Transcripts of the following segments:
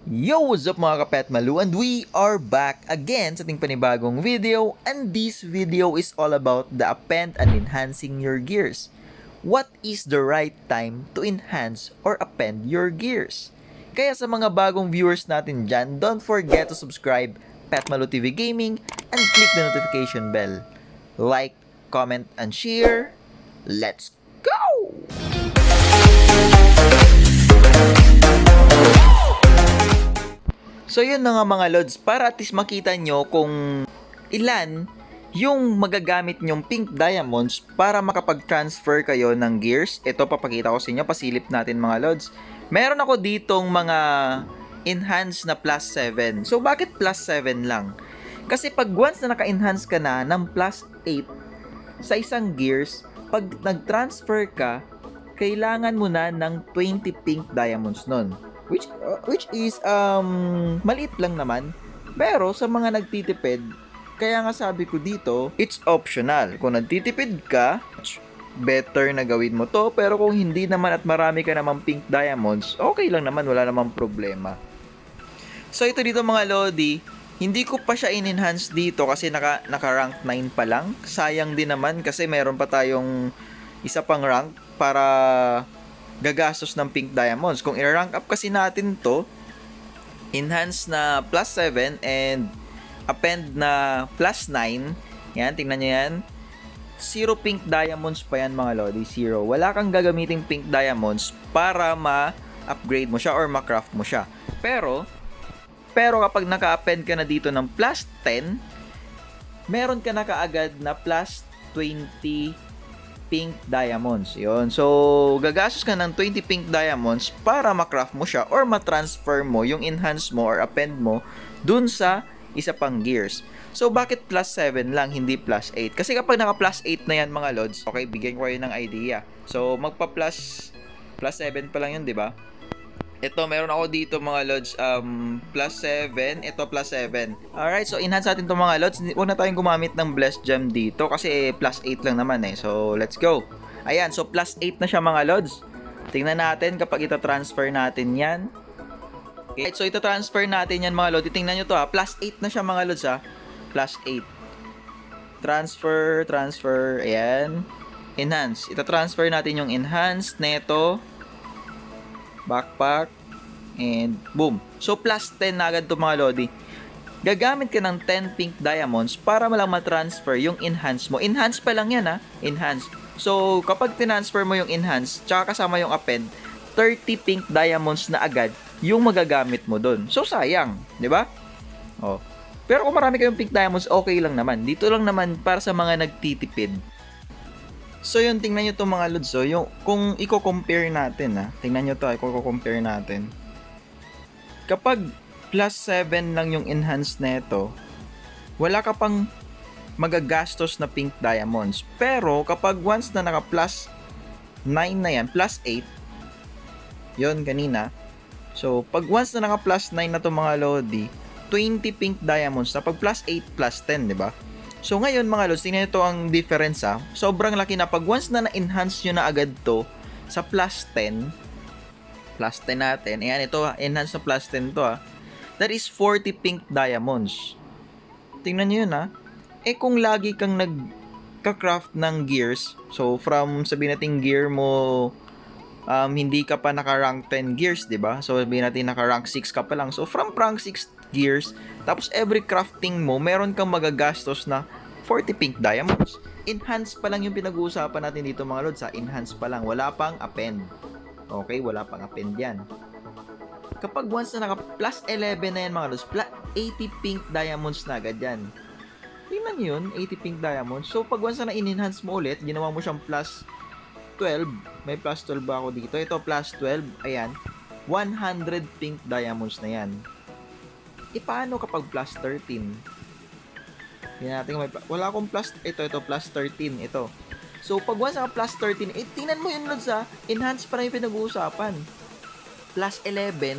Yo! What's up mga kapetmalu? And we are back again sa ating panibagong video. And this video is all about the append and enhancing your gears. What is the right time to enhance or append your gears? Kaya sa mga bagong viewers natin dyan, don't forget to subscribe Petmalu TV Gaming and click the notification bell. Like, comment, and share. Let's go! So yun na nga mga lods, para at least makita nyo kung ilan yung magagamit nyong pink diamonds para makapag-transfer kayo ng gears. Ito papakita ko sa inyo, pasilip natin mga lods. Meron ako ditong mga enhance na plus 7. So bakit plus 7 lang? Kasi pag once na naka-enhance ka na ng plus 8 sa isang gears, pag nag-transfer ka, kailangan mo na ng 20 pink diamonds nun. Which is maliit lang naman, pero sa mga nagtitipid, kaya nga sabi ko dito, it's optional. Kung nagtitipid ka, better na gawin mo to, pero kung hindi naman at marami ka namang pink diamonds, okay lang naman, wala namang problema. So ito dito mga lodi, hindi ko pa siya in-enhance dito kasi naka-rank 9 pa lang. Sayang din naman kasi meron pa tayong isa pang rank para gagastos ng pink diamonds. Kung i-rank up kasi natin to, enhance na plus 7 and append na plus 9, yan, tingnan nyo yan, 0 pink diamonds pa yan mga lodi, 0. Wala kang gagamiting pink diamonds para ma-upgrade mo siya or ma-craft mo siya. Pero kapag naka-append ka na dito ng plus 10, meron ka na kaagad na plus 20 pink diamonds. Yun. So, gagastos ka ng 20 pink diamonds para ma-craft mo siya or ma-transfer mo yung enhance mo or append mo dun sa isa pang gears. So, bakit plus 7 lang, hindi plus 8? Kasi kapag naka-plus 8 na yan mga lods, okay, bigyan ko kayo ng idea. So, magpa-plus 7 pa lang yun, di ba? Ito, meron ako dito mga lods, plus 7, ito plus 7. Alright, so enhance natin itong mga lods. Huwag na tayong gumamit ng blessed gem dito kasi plus 8 lang naman eh. So, let's go. Ayan, so plus 8 na siya mga lods. Tingnan natin kapag ito-transfer natin yan. Okay, so ito-transfer natin yan mga lods. Tingnan nyo to ha, plus 8 na siya mga lods ha. Plus 8. Transfer, ayan. Enhance. Ito-transfer natin yung enhance, neto. Backpack, and boom. So, plus 10 na agad ito mga lodi. Gagamit ka ng 10 pink diamonds para malang ma-transfer yung enhance mo. Enhance pa lang yan ha, enhance. So, kapag tinransfer mo yung enhance, tsaka kasama yung append, 30 pink diamonds na agad yung magagamit mo doon. So, sayang, di ba? Oh. Pero kung marami kayong pink diamonds, okay lang naman. Dito lang naman para sa mga nagtitipid. So yun, tingnan nyo itong mga lods. So, yung, kung i-compare natin tingnan nyo ito, i-compare natin. Kapag plus 7 lang yung enhance neto, wala ka pang magagastos na pink diamonds. Pero kapag once na naka plus 9 na yan, plus 8, yun kanina. So pag once na naka plus 9 na itong mga lodi, 20 pink diamonds na pag plus 8, plus 10, diba? So ngayon mga lods, tingnan nyo ang difference Sobrang laki na pag once na na-enhance nyo na agad to sa plus 10 natin. Ayan, ito enhance na plus 10 to That is 40 pink diamonds. Tingnan nyo yun Eh kung lagi kang nagka-craft ng gears, so from sabihin natin gear mo, hindi ka pa naka-rank 10 gears, diba? So sabihin natin naka-rank 6 ka pa lang. So from rank 6 gears, tapos every crafting mo, meron kang magagastos na 40 pink diamonds. Enhance pa lang yung pinag-uusapan natin dito mga lods Enhance pa lang, wala pang append. Okay, wala pang append yan. Kapag once na naka plus 11 na yan mga lods, 80 pink diamonds na agad yan. Tingnan nyo yun, 80 pink diamonds. So pag once na in-enhance mo ulit, ginawa mo siyang plus 12. May plus 12 ba ako dito? Ito plus 12, ayan, 100 pink diamonds na yan. Paano kapag plus 13? Yan natin, wala akong plus, ito plus 13, ito. So, pag once naka plus 13, tingnan mo yun lods enhance pa rin yung pinag-uusapan. Plus 11,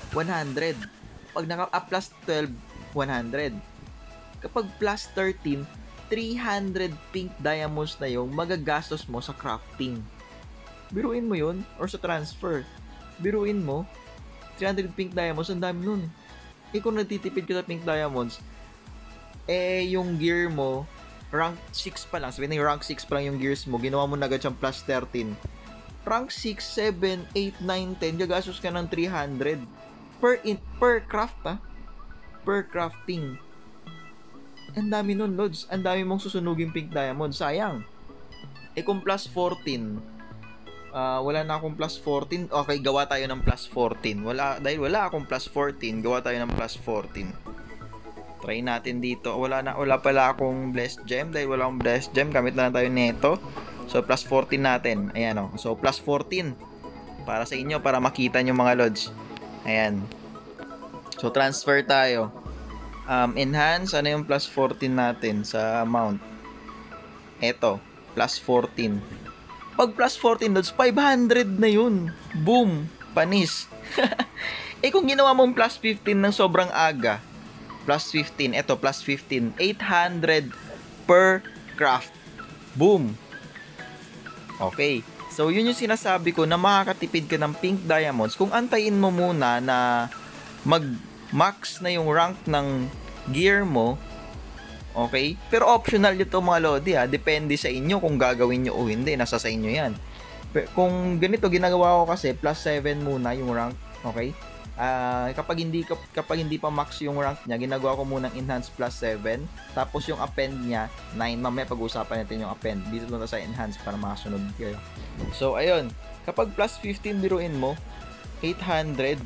100. Pag naka plus 12, 100. Kapag plus 13, 300 pink diamonds na yung magagastos mo sa crafting. Biruin mo yun, or sa transfer. Biruin mo, 300 pink diamonds, ang dami nun. Kung nagtitipid ka sa pink diamonds, yung gear mo, rank 6 pa lang. Sabihin na rank 6 pa lang yung gears mo, ginawa mo na agad siyang plus 13. Rank 6, 7, 8, 9, 10, gagastos ka ng 300 per craft per crafting. Ang dami nun, Lods. Ang dami mong susunugin pink diamond. Sayang. Kung plus 14, wala na akong plus 14. Okay, gawa tayo ng plus 14. Dahil wala akong plus 14, gawa tayo ng plus 14. Try natin dito. Wala pala akong blessed gem. Dahil wala akong blessed gem, gamit na lang tayo neto. So, plus 14 natin. Ayan o. So, plus 14. Para sa inyo, para makita nyo mga Lods. Ayan. So, transfer tayo. Enhance, ano yung plus 14 natin sa amount? Eto, plus 14. Pag plus 14 Lods, 500 na yun. Boom! Panis. Kung ginawa mong plus 15 ng sobrang aga, plus 15, eto, plus 15, 800 per craft. Boom! Okay. So, yun yung sinasabi ko na makakatipid ka ng pink diamonds kung antayin mo muna na mag-max na yung rank ng gear mo. Okay? Pero optional ito mga Lodi Depende sa inyo kung gagawin nyo o hindi. Nasa sa inyo yan. Kung ganito, ginagawa ko kasi plus 7 muna yung rank. Okay? Kapag hindi pa max yung rank niya, ginagawa ko munang enhance plus 7. Tapos yung append niya, 9. Mamaya pag-usapan natin yung append. Dito lang sa enhance para makasunod kayo. So, ayun. Kapag plus 15 biruin mo, 800.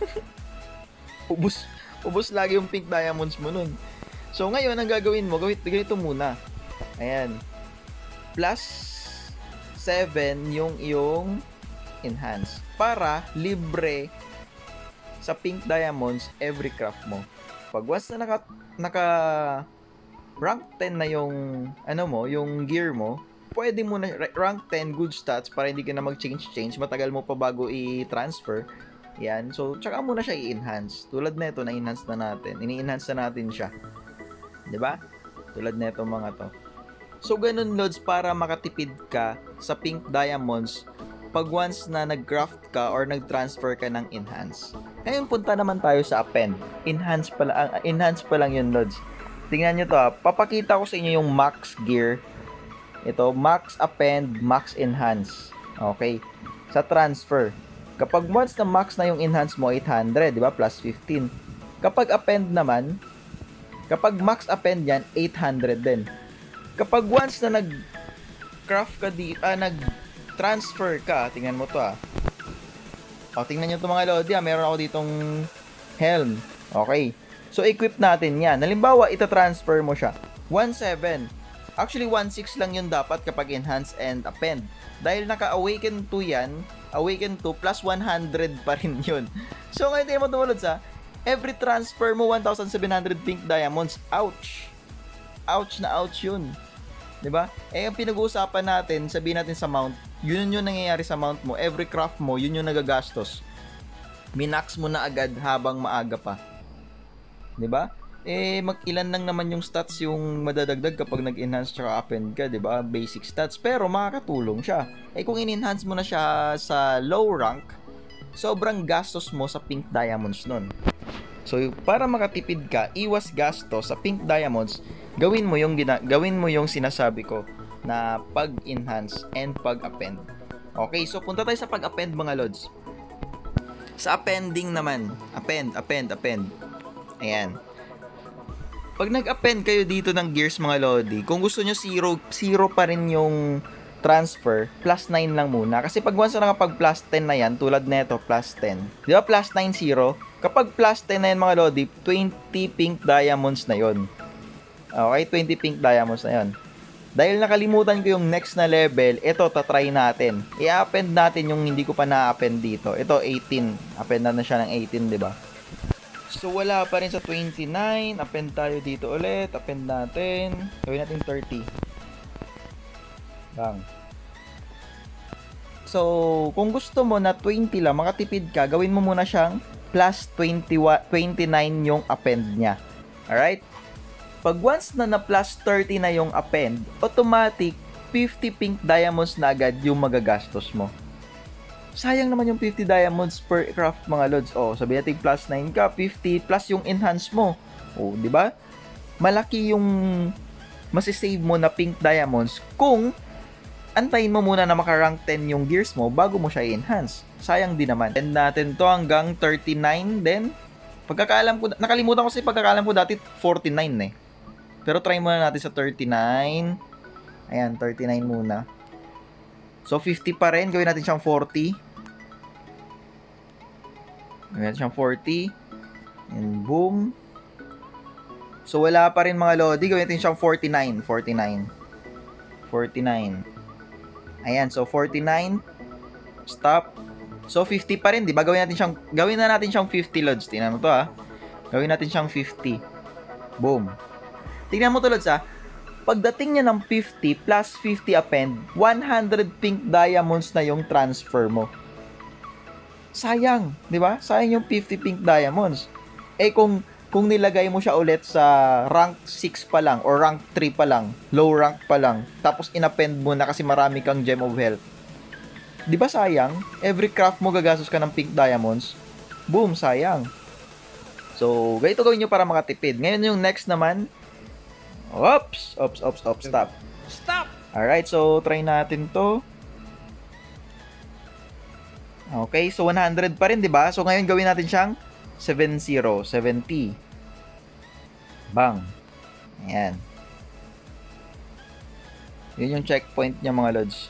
Ubus lagi yung pink diamonds mo nun. So, ngayon, ang gagawin mo, ganito muna. Ayan. Plus 7 yung iyong enhance. Para libre sa pink diamonds every craft mo. Pag once na naka rank 10 na yung yung gear mo, pwede mo na rank 10 good stats para hindi ka na mag-change, matagal mo pa bago i-transfer. Yan. So, tsaka mo na siya i-enhance. Tulad nito, na-enhance na natin. Ini-enhance na natin siya. 'Di ba? Tulad nito mga to. So, ganun Lods para makatipid ka sa pink diamonds pag once na nag-craft ka or nag-transfer ka ng enhance. Ngayon, punta naman tayo sa append. Enhance pa lang yun, Lods. Tingnan nyo to Papakita ko sa inyo yung max gear. Ito, max append, max enhance. Okay. Sa transfer. Kapag once na max na yung enhance mo, 800, di ba? Plus 15. Kapag append naman, kapag max append yan, 800 din. Kapag once na nag-craft ka nag-transfer ka, tingnan mo to tingnan nyo to mga Lodi meron ako ditong helm. Okay. So, equip natin yan. Halimbawa, ita-transfer mo siya. 1.7. Actually, 1.6 lang yun dapat kapag enhance and append. Dahil naka-awaken 2 yan, awaken 2 plus 100 pa rin yun. So, ngayon tayo mo tumulod sa every transfer mo 1,700 pink diamonds. Ouch! Ouch na ouch yun. 'Di ba? Ang pinag-uusapan natin, sabihin natin sa mount, yun yung nangyayari sa mount mo. Every craft mo, yun yung nagagastos. Minax mo na agad habang maaga pa. 'Di ba? Mag-ilan lang naman yung stats yung madadagdag kapag nag-enhance tsaka append ka, 'di ba? Basic stats, pero makakatulong siya. Kung in-enhance mo na siya sa low rank, sobrang gastos mo sa pink diamonds nun. So, para makatipid ka, iwas gastos sa pink diamonds, gawin mo yung sinasabi ko na pag-enhance and pag-append. Okay, so punta tayo sa pag-append mga Lods. Sa appending naman, append. Ayan. Pag nag-append kayo dito ng gears mga Lodi, kung gusto nyo 0 pa rin yung transfer, plus 9 lang muna. Kasi pag once na nakapag plus 10 na yan, tulad neto, plus 10. Di ba plus 9, 0? Kapag plus 10 na yan mga Lodi, 20 pink diamonds na yon. Okay, 20 pink diamonds na yon. Dahil nakalimutan ko yung next na level, ito, tatry natin. I-append natin yung hindi ko pa na-append dito. Ito, 18. Append na siya ng 18, di ba? So, wala pa rin sa 29. Append tayo dito ulit. Append natin. Gawin natin 30. Bang. So, kung gusto mo na 20 lang, makatipid ka, gawin mo muna siyang plus 29 yung append niya. Alright? Pag once na plus 30 na yung append, automatic 50 pink diamonds na agad yung magagastos mo. sayang naman yung 50 diamonds per craft mga lods. O, sabi natin plus 9 ka, 50 plus yung enhance mo. O, di ba? Malaki yung masisave mo na pink diamonds kung antayin mo muna na maka-rank 10 yung gears mo bago mo siya i-enhance. Sayang din naman. And natin to hanggang 39 then pagkakaalam ko, nakalimutan ko kasi pagkakaalam ko dati 49 eh. Pero try muna natin sa 39. Ayan, 39 muna. So 50 pa rin, gawin natin siyang 40. Gawin natin siyang 40. And boom. So wala pa rin mga lodi, gawin natin siyang 49. 49. Ayan, so 49. Stop. So 50 pa rin, di ba? Gawin na natin siyang 50 lods. Tingnan mo to ha. Gawin natin siyang 50. Boom. Tingnan mo to lods ha. Pagdating niya ng 50 plus 50 append, 100 pink diamonds na yung transfer mo. Sayang, di ba? Sayang yung 50 pink diamonds. Eh kung nilagay mo siya ulit sa rank 6 pa lang or rank 3 pa lang, low rank pa lang, tapos inappend mo na kasi marami kang gem of health. Di ba sayang? Every craft mo gagastos ka ng pink diamonds. Boom, sayang. So, ganito gawin nyo para makatipid. Ngayon yung next naman. Oops, stop. Stop! Alright, so try natin to. Okay, so 100 pa rin, di ba? So ngayon gawin natin siyang 70. Bang. Ayan. Yun yung checkpoint niya mga lods.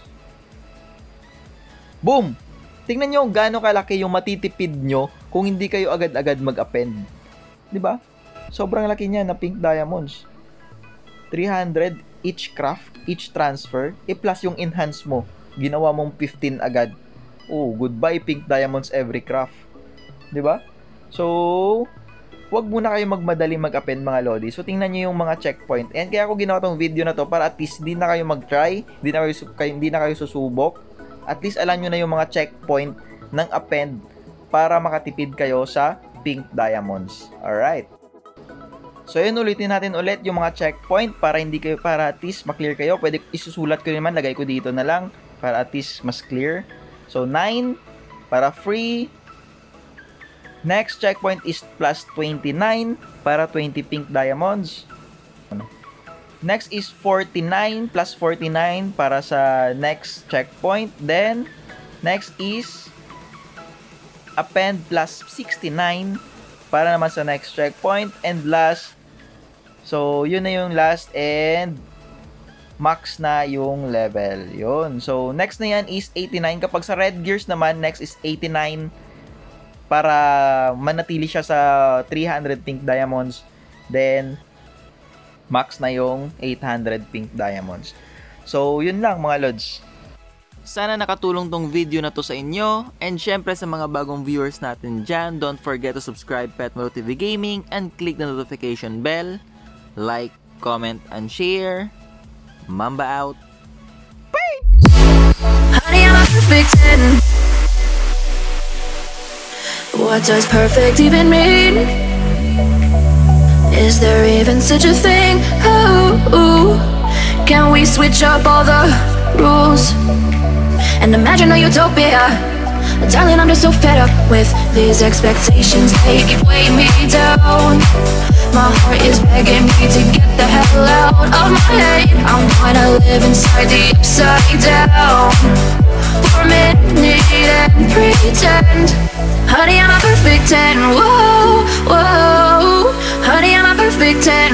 Boom! Tingnan nyo gaano kalaki yung matitipid nyo kung hindi kayo agad-agad mag-append. Diba? Sobrang laki niya na pink diamonds. 300 each craft, each transfer, plus yung enhance mo. Ginawa mong 15 agad. Oh, goodbye pink diamonds every craft. Diba? So, wag muna kayo magmadali mag-append mga lodi. So, tingnan nyo yung mga checkpoint. And kaya ako ginawa tong video na to para at least hindi na kayo mag-try, hindi na kayo susubok. At least alam nyo na yung mga checkpoint ng append para makatipid kayo sa pink diamonds. Alright. So, yun, ulitin natin ulit yung mga checkpoint para at least maklear kayo. Pwede isusulat ko naman, lagay ko dito na lang para at least mas clear. So, 9 para free. Next checkpoint is plus 29 para 20 pink diamonds. Next is 49 plus 49 para sa next checkpoint. Then, next is append plus 69 para naman sa next checkpoint. And last, so yun na yung last and max na yung level. Yun. So, next na yan is 89. Kapag sa red gears naman, next is 89 para manatili siya sa 300 pink diamonds. Then, max na yung 800 pink diamonds. So, yun lang mga lods. Sana nakatulong tong video na to sa inyo. And syempre sa mga bagong viewers natin dyan, don't forget to subscribe Petmalo TV Gaming and click the notification bell. Like, comment, and share. Mamba out. Peace! Honey, I'm a perfect 10. What does perfect even mean? Is there even such a thing? Oh, can we switch up all the rules and imagine a utopia? Darling, I'm just so fed up with these expectations. They keep weighing me down. My heart is begging me to get the hell out of my head. I wanna live inside the upside down for a minute and pretend. Honey, I'm a perfect 10. Whoa, whoa. Honey, I'm a perfect 10.